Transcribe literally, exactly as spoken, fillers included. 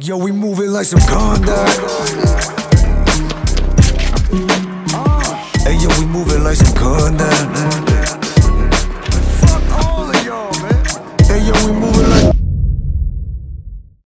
Yo, we moving like some Gundal. Hey, yo, we moving like some Gundal.